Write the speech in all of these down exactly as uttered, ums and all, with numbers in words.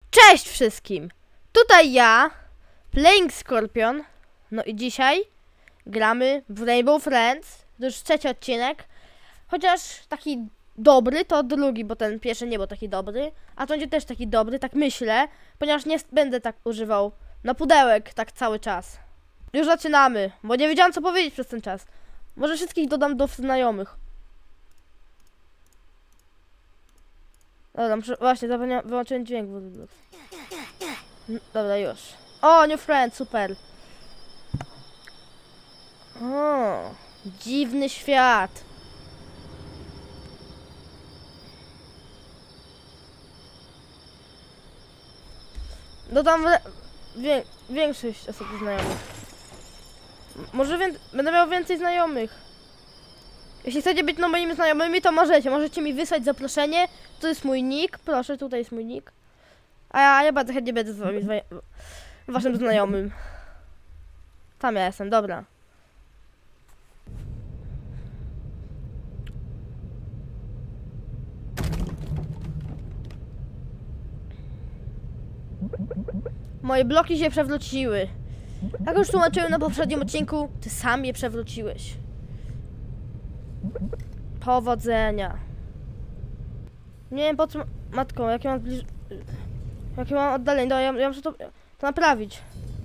Cześć wszystkim! Tutaj ja, Playing Scorpion. No i dzisiaj gramy w Rainbow Friends. To już trzeci odcinek. Chociaż taki dobry to drugi, bo ten pierwszy nie był taki dobry. A to będzie też taki dobry, tak myślę. Ponieważ nie będę tak używał na pudełek tak cały czas. Już zaczynamy, bo nie wiedziałam co powiedzieć przez ten czas. Może wszystkich dodam do znajomych. Dobra, muszę, właśnie, zapomniałem, wyłączyłem dźwięk. Dobra, już. O, new friend, super. O, dziwny świat. Dodam wie, większość osób znajomych. Może wię, będę miał więcej znajomych. Jeśli chcecie być no moimi znajomymi, to możecie. Możecie mi wysłać zaproszenie. To jest mój nick. Proszę, tutaj jest mój nick. A ja, ja bardzo chętnie będę z wami, z waszym znajomym. Tam ja jestem, dobra. Moje bloki się przewróciły. Jak już tłumaczyłem na poprzednim odcinku, ty sam je przewróciłeś. Powodzenia. Nie wiem po co... Matko, jakie mam zbliż... Jakie mam oddalenie, no, ja, ja muszę to, to naprawić.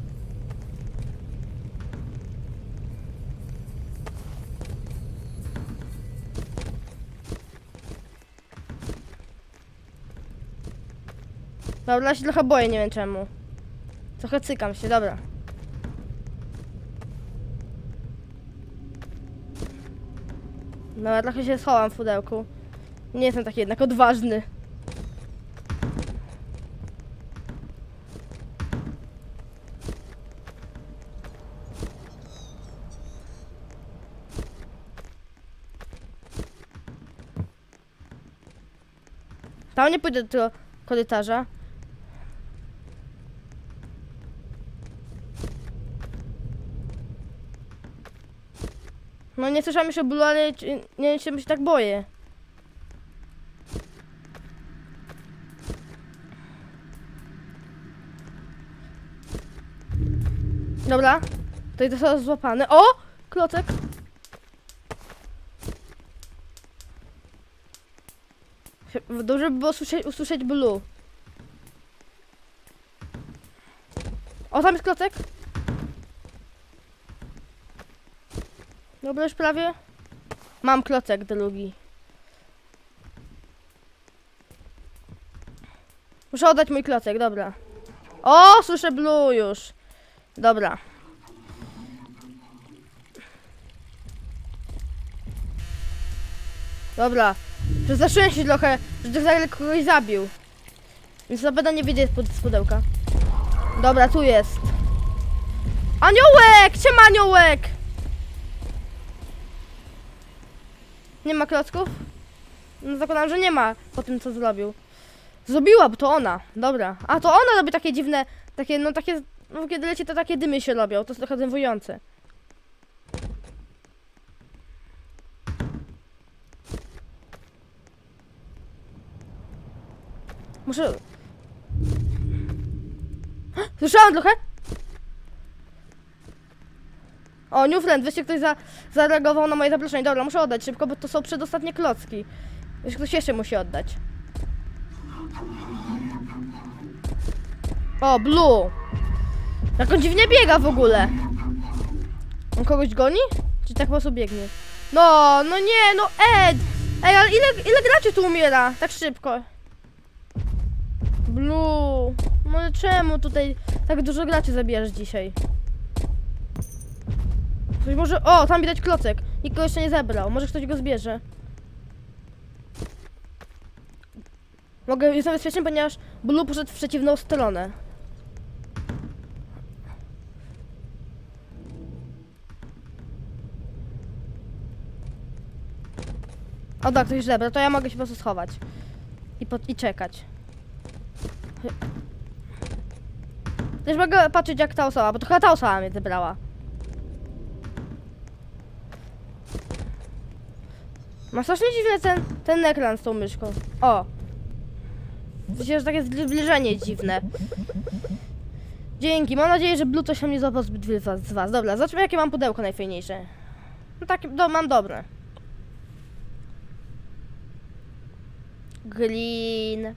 Dobra, ja się trochę boję, nie wiem czemu. Trochę cykam się, dobra. Dobra, trochę się schowam w pudełku. Nie jestem taki jednak odważny. Tam nie pójdę do tego korytarza. No nie słyszałam jeszcze bólu, ale nie wiem, czy się tak boję. Dobra, to jest to złapany. O! Klocek! Dobrze by było usłyszeć, usłyszeć blue. O, tam jest klocek. Dobra, już prawie. Mam klocek drugi. Muszę oddać mój klocek, dobra. O, słyszę blue już. Dobra. Dobra. Przestraszyłem się trochę, że Dezirek kogoś zabił. Więc na pewno nie wyjdzie z pudełka. Dobra, tu jest. Aniołek! Siema, aniołek! Nie ma klocków? No zakładam, że nie ma po tym co zrobił. Zrobiła, bo to ona. Dobra. A to ona robi takie dziwne, takie, no takie, no kiedy leci to takie dymy się robią. To jest trochę denerwujące. Muszę... Słyszałam trochę? O, new friend, wiecie, ktoś za, zareagował na moje zaproszenie. Dobra, muszę oddać szybko, bo to są przedostatnie klocki. Jeszcze ktoś jeszcze musi oddać. O, blue. Jak on dziwnie biega w ogóle. On kogoś goni? Czy tak po prostu biegnie? No, no nie, no Ed! Ej, ale ile, ile graczy tu umiera? Tak szybko. Blue. No czemu tutaj tak dużo graczy zabijasz dzisiaj? Ktoś może... O, tam widać klocek. Nikt go jeszcze nie zebrał. Może ktoś go zbierze. Mogę... Jestem bezpieczny, ponieważ Blue poszedł w przeciwną stronę. O tak, ktoś zebra. To ja mogę się po prostu schować. I, po... I czekać. Też mogę patrzeć jak ta osoba, bo to chyba ta osoba mnie zebrała. Ma strasznie dziwny ten, ten ekran z tą myszką. O! Widzicie, że takie zbliżenie dziwne. Dzięki, mam nadzieję, że Blue coś tam nie złapał zbyt wiele z was. Dobra, zobaczmy jakie mam pudełko najfajniejsze. No takie, do, mam dobre. Green.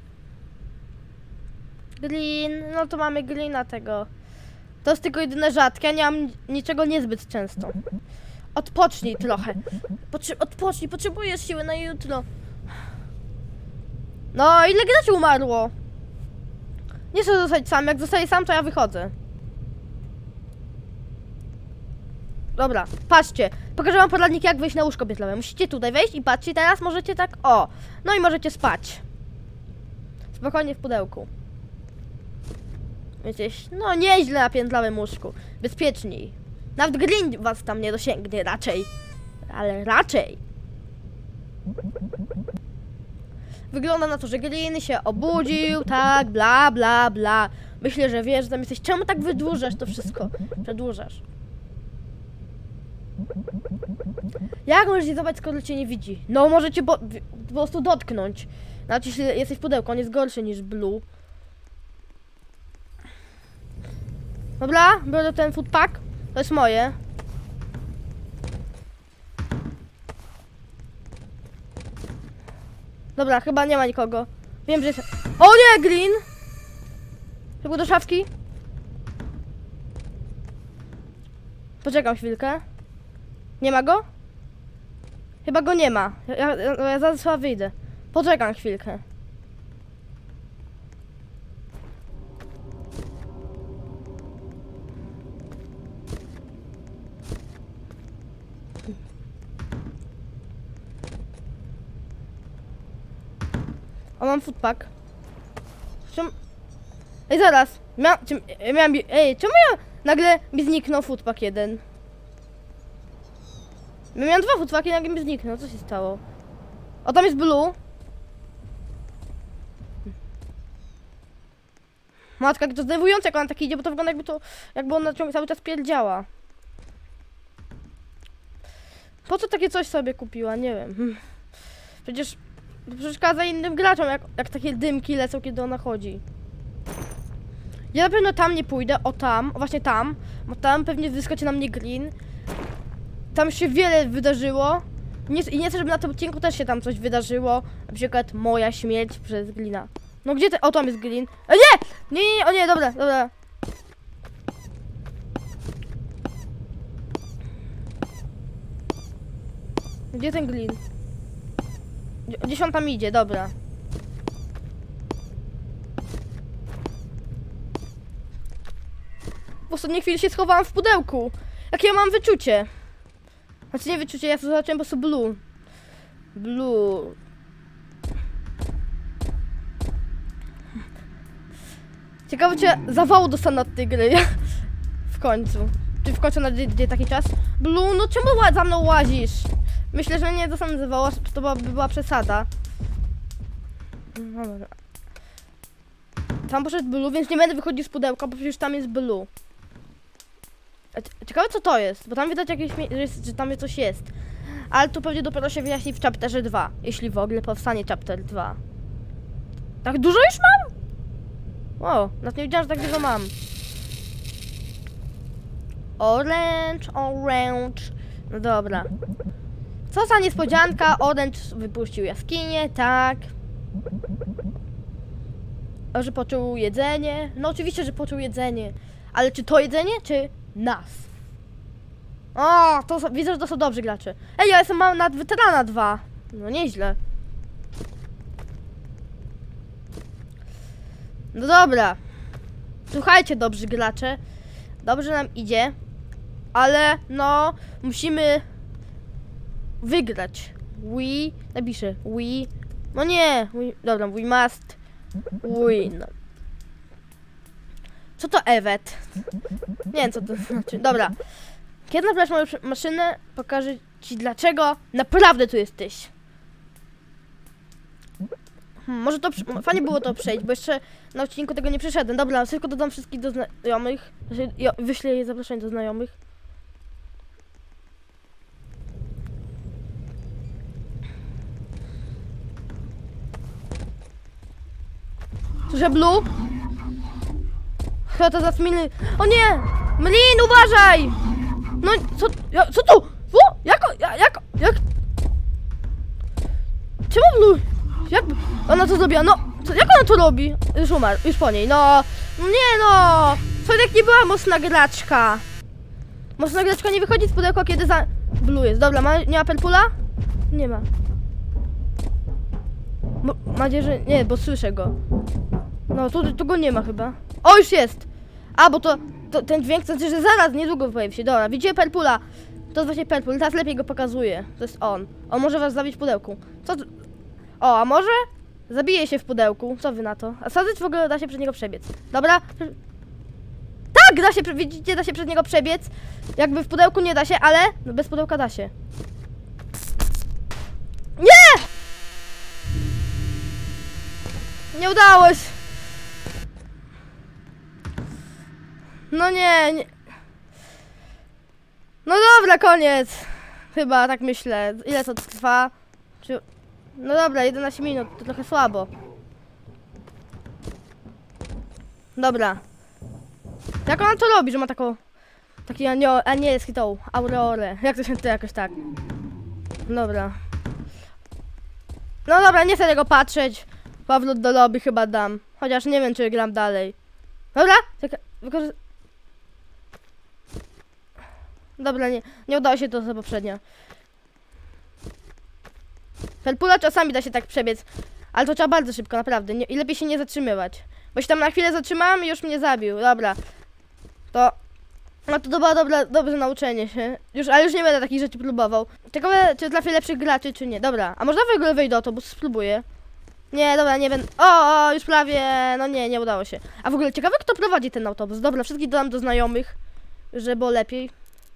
Green, no to mamy greena tego. To jest tylko jedyne rzadkie, ja nie mam niczego niezbyt często. Odpocznij trochę. Potrze odpocznij, potrzebujesz siły na jutro. No, ile graczy umarło? Nie chcę zostać sam, jak zostaję sam, to ja wychodzę. Dobra, patrzcie. Pokażę wam poradnik, jak wejść na łóżko piętlowe. Musicie tutaj wejść i patrzcie, teraz możecie tak, o. No i możecie spać. Spokojnie w pudełku. Wiecie, no nieźle na piętlowym łóżku. Bezpieczniej. Nawet Green was tam nie dosięgnie, raczej. Ale raczej. Wygląda na to, że Green się obudził, tak, bla, bla, bla. Myślę, że wiesz, że tam jesteś. Czemu tak wydłużasz to wszystko? Przedłużasz. Jak możesz je zobaczyć, skoro cię nie widzi? No, możecie po, po prostu dotknąć. Nawet jeśli jesteś w pudełku, on jest gorszy niż Blue. Dobra, biorę ten food pack. To jest moje. Dobra, chyba nie ma nikogo. Wiem, że jest... O nie, Green! Chyba do szafki. Poczekam chwilkę. Nie ma go? Chyba go nie ma. Ja, ja, ja zaraz chyba wyjdę. Poczekam chwilkę. O, mam foodpack. Czemu... Ej, zaraz. Mia... Czym... Miałem... Ej, czemu ja nagle mi zniknął foodpack jeden? Miałem dwa foodpacki i nagle mi zniknął. Co się stało? O, tam jest Blue. Matka, jak to zdenerwujące, jak ona tak idzie, bo to wygląda jakby to... Jakby ona ciągle cały czas pierdziała. Po co takie coś sobie kupiła? Nie wiem. Przecież... Przeszkadza innym graczom, jak, jak takie dymki lecą, kiedy ona chodzi. Ja na pewno tam nie pójdę, o tam, o właśnie tam, bo tam pewnie wyskoczy na mnie Green. Tam już się wiele wydarzyło. Nie, I nie chcę, żeby na tym odcinku też się tam coś wydarzyło. Na przykład moja śmierć przez Greena. No gdzie te... O, tam jest Green. E, nie! Nie, nie, nie, o nie, dobra, dobra. Gdzie ten Green? Gdzieś on tam idzie, dobra. W ostatniej chwili się schowałam w pudełku. Jakie ja mam wyczucie? Znaczy nie wyczucie, ja to zobaczyłem po prostu Blue. Blue. Ciekawe, czy zawału dostanę od tej gry. W końcu. Czy w końcu nadejdzie taki czas? Blue, no czemu za mną łazisz? Myślę, że nie dostanę zawału, to była, by była przesada. No dobra. Tam poszedł Blue, więc nie będę wychodził z pudełka, bo przecież tam jest Blue. Ciekawe, co to jest, bo tam widać jakieś, że, jest, że tam coś jest. Ale to pewnie dopiero się wyjaśni w chapterze dwa, jeśli w ogóle powstanie chapter dwa. Tak dużo już mam? O, nawet nie wiedziałam, że tak dużo mam. Orange, orange. No dobra. Co za niespodzianka, Orange wypuścił jaskinię, tak. A że poczuł jedzenie? No oczywiście, że poczuł jedzenie. Ale czy to jedzenie, czy nas? O, to są, widzę, że to są dobrzy gracze. Ej, ja jestem mam nad weterana dwa. No nieźle. No dobra. Słuchajcie, dobrzy gracze. Dobrze nam idzie. Ale, no, musimy wygrać. We, napiszę, we, no nie, we, dobra, we must win. Co to evet? Nie wiem, co to znaczy. Dobra. Kiedy naprawiasz moją maszynę, pokażę ci, dlaczego naprawdę tu jesteś. Hmm, może to... Fajnie było to przejść, bo jeszcze na odcinku tego nie przeszedłem. Dobra, szybko dodam wszystkich do znajomych. Wyślę jej zaproszenie do znajomych. Słyszę Blue. Chyba to zaraz miny. O nie! Mlin, uważaj! No, co, ja, co tu? O, jak, jak, jak, jak? Czemu Blue? Jak ona to zrobiła? No, co, jak ona to robi? Już umarł, już po niej, no. Nie no! Słodek nie była mocna graczka. Mocna graczka nie wychodzi z pudełka, kiedy za... Blue jest. Dobra, ma, nie ma Perpula? Nie ma. Bo, mam nadzieję, że... Nie, bo słyszę go. No, tu, tu go nie ma chyba. O, już jest! A, bo to, to ten dźwięk to znaczy, że zaraz, niedługo pojawi się. Dobra, widzicie Perpula? To jest właśnie Perpul, teraz lepiej go pokazuje. To jest on. On może was zabić w pudełku. Co tu? O, a może? Zabije się w pudełku. Co wy na to? A sadyć w ogóle da się przed niego przebiec. Dobra? Tak, da się, widzicie, da się przed niego przebiec. Jakby w pudełku nie da się, ale no bez pudełka da się. Nie! Nie udało się. No nie, nie. No dobra, koniec. Chyba, tak myślę. Ile to trwa? Czy... No dobra, jedenaście minut, to trochę słabo. Dobra. Jak ona to robi, że ma taką... Taki anioł, anielski tą aureolę. Jak to się to jakoś tak. Dobra. No dobra, nie chcę tego patrzeć. Powrót do lobby chyba dam. Chociaż nie wiem, czy gram dalej. Dobra? Wykorzy... Dobra, nie, nie udało się to co poprzednio. Perpula czasami da się tak przebiec. Ale to trzeba bardzo szybko, naprawdę. Nie, i lepiej się nie zatrzymywać. Bo się tam na chwilę zatrzymałem i już mnie zabił. Dobra. To... No to było dobre, dobre nauczenie się. Już, ale już nie będę takich rzeczy próbował. Ciekawe, czy trafię lepszych graczy, czy nie. Dobra, a można w ogóle wejść do autobusu? Spróbuję. Nie, dobra, nie będę... O, o, już prawie... No nie, nie udało się. A w ogóle ciekawe, kto prowadzi ten autobus. Dobra, wszystkich dodam do znajomych, żeby było lepiej.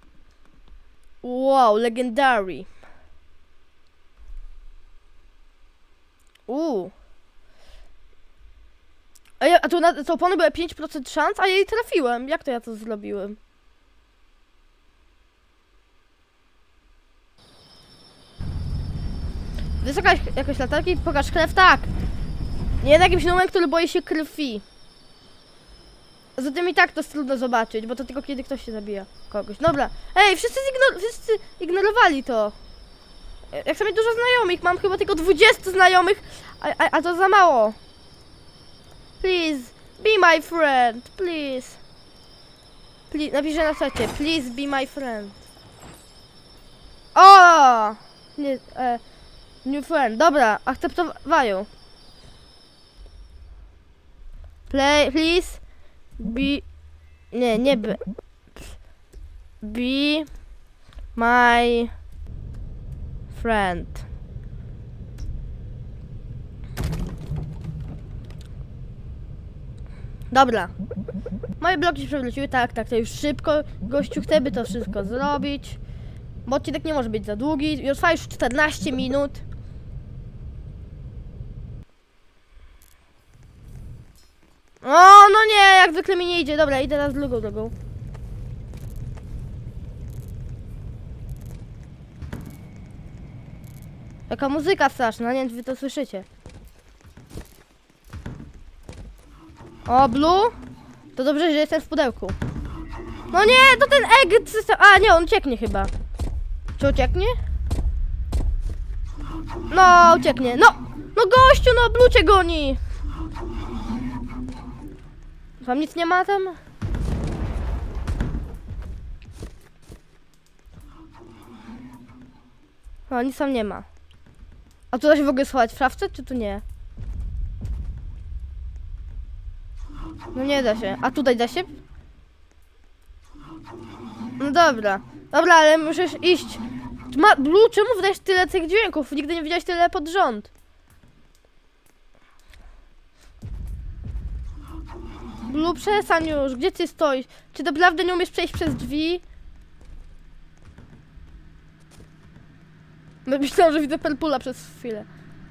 Wow, legendary. Uuu. A, ja, a tu na to opony były pięć procent szans, a ja jej trafiłem. Jak to ja to zrobiłem? Jest jakaś, jakaś latarki? Pokaż krew? Tak. Nie jest jakimś numerem, który boi się krwi. Zatem i tak to jest trudno zobaczyć, bo to tylko kiedy ktoś się zabija kogoś. Dobra. Ej, wszyscy, zignor wszyscy ignorowali to. Jak chcę mieć dużo znajomych, mam chyba tylko dwudziestu znajomych, a, a, a to za mało. Please, be my friend, please. Please, napiszę na czacie, please be my friend. O! Nie, e, new friend, dobra, akceptowają. Play, please, be, nie, nie be, be my friend. Dobra. Moje bloki się przewróciły, tak, tak, to już szybko. Gościu chce by to wszystko zrobić. Bo odcinek nie może być za długi. Już trwa już czternaście minut. O, no nie, jak zwykle mi nie idzie. Dobra, idę teraz drugą drogą. Jaka muzyka straszna, nie wiem, czy wy to słyszycie. O, Blue? To dobrze, że jestem w pudełku. No nie, to ten egg... A, nie, on ucieknie chyba. Czy ucieknie? No, ucieknie. No, no gościu, no, Blue cię goni. Tam nic nie ma tam? O, nic tam nie ma. A tu da się w ogóle schować w szafce, czy tu nie? No nie da się. A tutaj da się? No dobra. Dobra, ale musisz iść. Ma, Blue, czemu wydajesz tyle tych dźwięków? Nigdy nie widziałeś tyle pod rząd. Blue, przestań już. Gdzie ty stoisz? Czy naprawdę nie umiesz przejść przez drzwi? No myślałam, że widzę Perpula przez chwilę.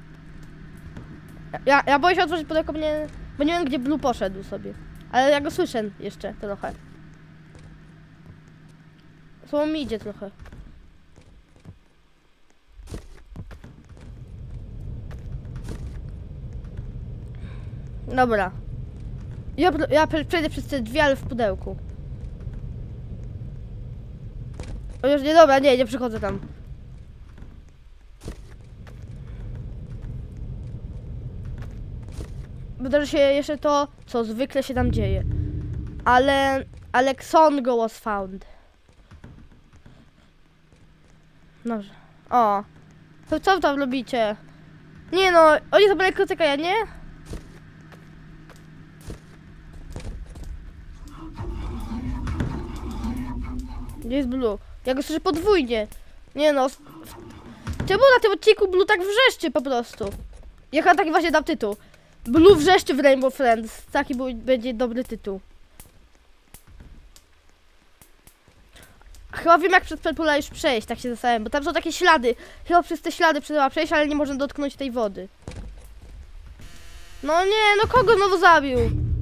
Ja, ja boję się otworzyć pudełko, bo nie, bo nie wiem, gdzie Blue poszedł sobie. Ale ja go słyszę jeszcze trochę. Słowo mi idzie trochę. Dobra. Ja, ja przejdę przez te drzwi, ale w pudełku. O już nie, dobra, nie, nie przychodzę tam. Wydarzy się jeszcze to, co zwykle się tam dzieje. Ale... Alexongo was found. Dobrze. O. To co tam robicie? Nie no, oni zabrali kocyka, ja nie? Gdzie jest Blue? Ja go słyszę podwójnie. Nie no. Czemu na tym odcinku Blue tak wrzeszczy po prostu? Ja chyba taki właśnie dam tytuł. Blue wrzeszczy w Rainbow Friends. Taki był, będzie dobry tytuł. Chyba wiem, jak przez Purpura już przejść, tak się zastanawiam, bo tam są takie ślady. Chyba przez te ślady trzeba przejść, ale nie można dotknąć tej wody. No nie, no kogo znowu zabił?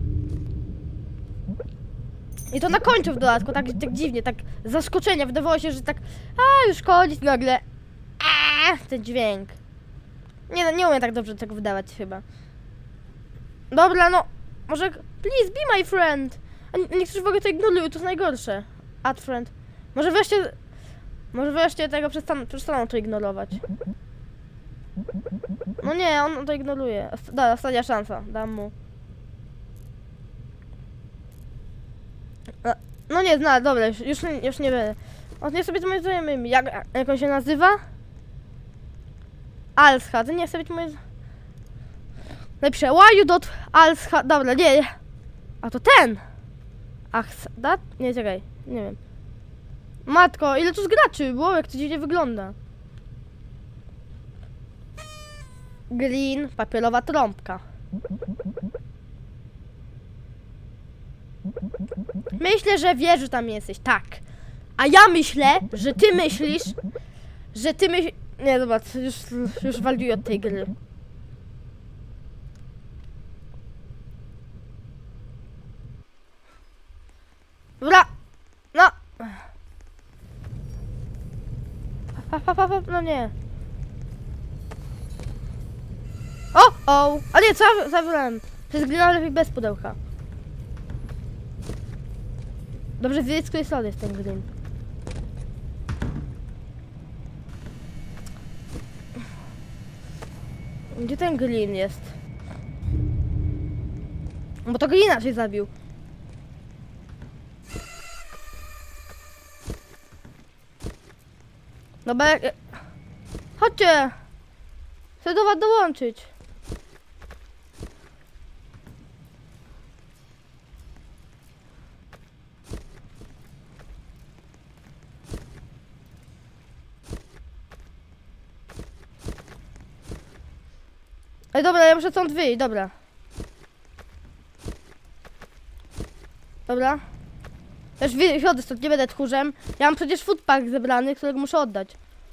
I to na końcu w dodatku, tak, tak dziwnie, tak z zaskoczenia. Wydawało się, że tak, a już koniec, nagle. Aaa, ten dźwięk. Nie, nie umiem tak dobrze tego wydawać chyba. Dobra, no, może, please be my friend. A niektórzy w ogóle to ignorują, to jest najgorsze. Add friend. Może wreszcie, może wreszcie tego przestaną, przestaną to ignorować. No nie, on to ignoruje. Da, ostatnia szansa, dam mu. No nie, zna, dobra, już, już, już nie będę. O, niech sobie to moje znajomymi. Jak, jak on się nazywa? Alscha, to nie chcę być moje... Napiszę, why you dot Alscha, dobra, nie. A to ten! Ach, dat? Nie, czekaj, nie wiem. Matko, ile tu z graczy było, jak to dziwnie wygląda. Green, papierowa trąbka. Myślę, że wiesz, że tam jesteś, tak. A ja myślę, że ty myślisz, że ty myślisz... Nie, zobacz, już, już waliuję od tej gry. Dobra, no. Pa, pa, pa, pa, no nie. O, o, a nie, co zabrałem? Przez grę lepiej bez pudełka. Dobrze wiedzieć, z której strony jest ten green. Gdzie ten green jest? Bo to greena się zabił. Dobra, jak... Chodźcie! Chcę do was dołączyć. Ej, dobra, ja muszę stąd wyjść, dobra. Dobra. Już wychodzę stąd, nie będę tchórzem. Ja mam przecież foodpack zebrany, którego muszę oddać.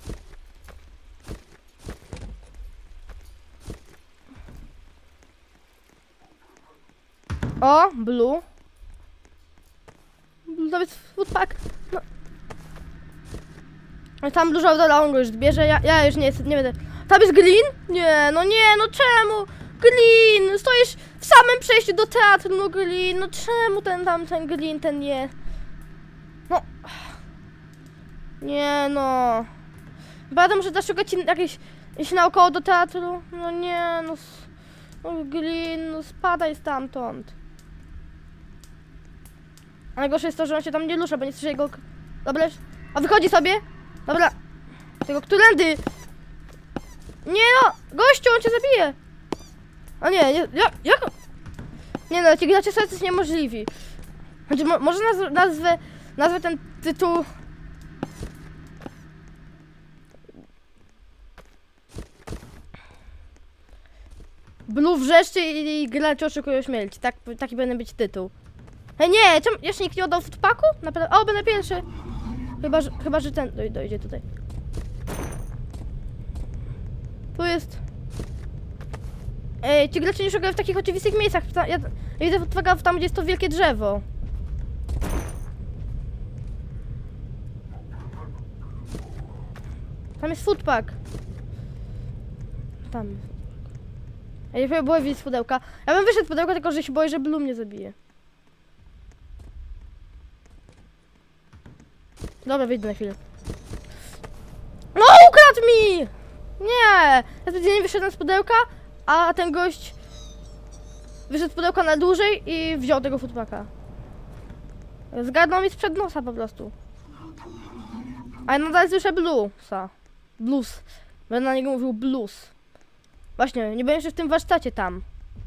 O, Blue. To jest foodpack. No. Tam dużo dola, on go już zbierze, ja, ja już nie, nie będę... Tam jest Green? Nie, no nie, no czemu? Green, stoisz w samym przejściu do teatru, no Green, no czemu ten tam, ten Green, ten nie? No. Nie, no. Bardzo muszę zaszukać jakieś, jakieś naokoło do teatru. No nie, no. No Green, no spadaj stamtąd. A najgorsze jest to, że on się tam nie rusza, bo nie słyszę jego... Dobra, a wychodzi sobie? Dobra. Tego którędy? Nie no, gościu, on cię zabije. A nie, nie, jak, jak? Nie no, ci gracze są coś niemożliwi. Znaczy, mo, może nazw, nazwę, nazwę ten tytuł... Blue wrzeszczy i, i gracze oszukują śmierci. Tak, taki powinien być tytuł. Hej, nie, czemu jeszcze nikt nie oddał foodpacku? O, będę pierwszy. Chyba, że, chyba, że ten doj, dojdzie tutaj. Tu jest... Ej, ci gracze nie szukają w takich oczywistych miejscach. Ja, ja widzę foodpacka tam, gdzie jest to wielkie drzewo. Tam jest foodpack. Tam. Ja nie próbuję wyjść z pudełka. Ja bym wyszedł z pudełka, tylko że się boję, że Blue mnie zabije. Dobra, wyjdę na chwilę. No, ukradł mi! Nie! Ja specjalnie wyszedłem z pudełka, a ten gość wyszedł z pudełka na dłużej i wziął tego footpacka. Zgarnął mi sprzed nosa po prostu. A ja nadal słyszę bluesa. Blues. Będę na niego mówił blues. Właśnie, nie byłem jeszcze w tym warsztacie tam.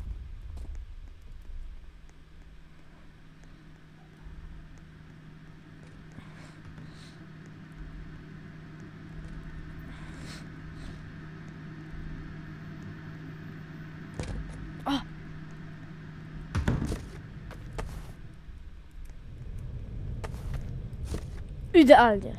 O! Idealnie.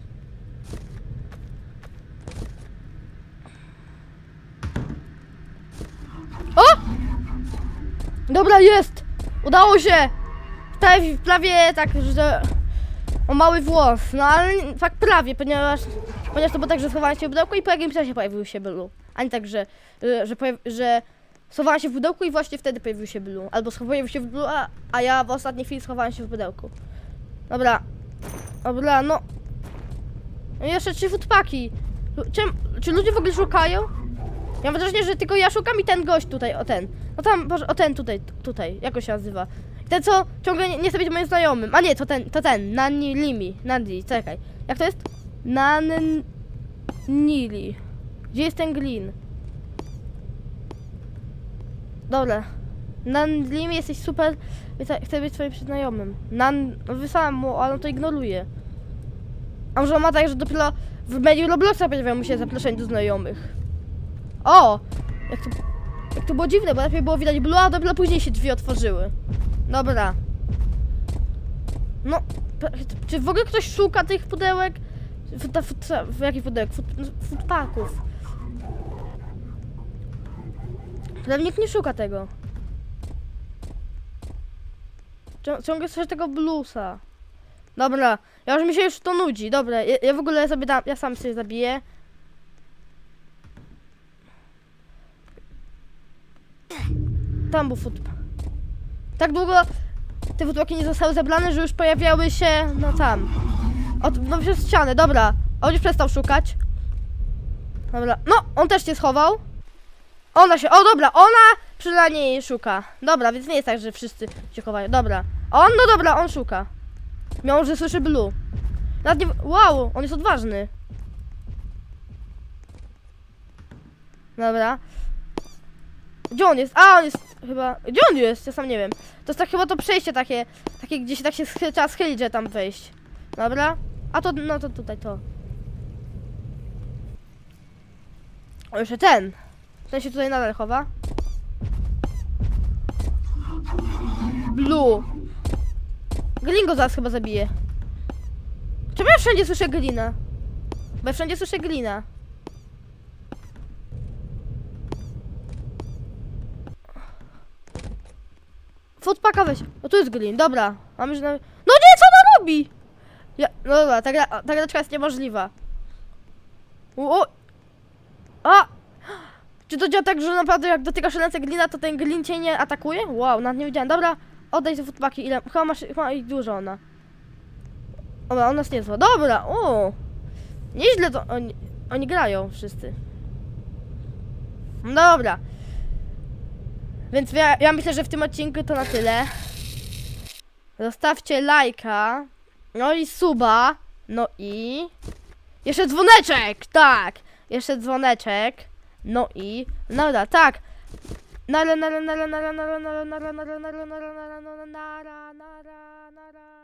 O! Dobra, jest! Udało się! Prawie, prawie tak, że... O mały włos, no ale tak prawie, ponieważ... Ponieważ to było tak, że schowałem się w pudełku i po jakimś czasie pojawił się Blue. A nie tak, że... Że, pojawi, że schowałem się w pudełku i właśnie wtedy pojawił się Blue. Albo pojawił się w Blue, a, a ja w ostatniej chwili schowałem się w pudełku. Dobra. Dobra, no... No i jeszcze trzy footpacki. Czym, czy ludzie w ogóle szukają? Ja mam wrażenie, że tylko ja szukam i ten gość tutaj, o ten. No tam, Boże, o ten tutaj, tutaj, jak on się nazywa? Ten, co ciągle nie, nie chce być moim znajomym. A nie, to ten, to ten, Nani Limi, Nandi, czekaj. Jak to jest? Nan-Nili. Gdzie jest ten glin? Dobra. Nan-Limi, jesteś super, chcę być twoim znajomym. Nan, no wysłałem mu, ale on to ignoruje. A może on ma tak, że dopiero w menu Robloxa pojawiają mu się zaproszeń do znajomych. O! Jak to, jak to było dziwne, bo najpierw było widać Blue, a dopiero później się drzwi otworzyły. Dobra. No, czy w ogóle ktoś szuka tych pudełek? W, w, w jakich pudełek? Footpacków. Pewnie nikt nie szuka tego. Ciągle słyszę tego bluesa. Dobra, ja już mi się już to nudzi. Dobra, ja, ja w ogóle sobie dam, ja sam sobie zabiję. Tam był footpack. Tak długo te footpacki nie zostały zebrane, że już pojawiały się, no tam. Od, no przez ścianę, dobra. On już przestał szukać. Dobra, no, on też się schował. Ona się, o dobra, ona przynajmniej jej szuka. Dobra, więc nie jest tak, że wszyscy się chowają. Dobra, on, no dobra, on szuka. Miał, że słyszy Blue. Nawet nie, wow, on jest odważny. Dobra. Gdzie on jest? A, on jest chyba... Gdzie on jest? Ja sam nie wiem. To jest tak chyba to przejście takie, takie gdzie się tak się schy trzeba schylić, że tam wejść. Dobra. A to, no to tutaj to. O, jeszcze ten. Ten się tutaj nadal chowa. Blue. Glin go zaraz chyba zabije. Czemu ja wszędzie słyszę glina? Bo ja wszędzie słyszę glina. Footpacka weź. O, tu jest glin, dobra. Mamy, że na... No nie, co ona robi? Ja... No dobra, ta, gra... ta graczka jest niemożliwa. O, o. A! Czy to działa tak, że naprawdę jak dotykasz ręce glina, to ten glin cię nie atakuje? Wow, nawet nie wiedziałem. Dobra, oddaj te footpacki. Ile? Chyba masz, chyba ich dużo ona. Dobra, ona jest niezła. Dobra, o! Nieźle to... Oni, oni grają wszyscy. Dobra. Więc ja, ja myślę, że w tym odcinku to na tyle. Zostawcie lajka. No i suba. No i... Jeszcze dzwoneczek! Tak! Jeszcze dzwoneczek. No i... No dobra, tak. Nara, nara, nara, nara, nara, nara, nara, nara, nara, nara, nara, nara, nara, nara, nara.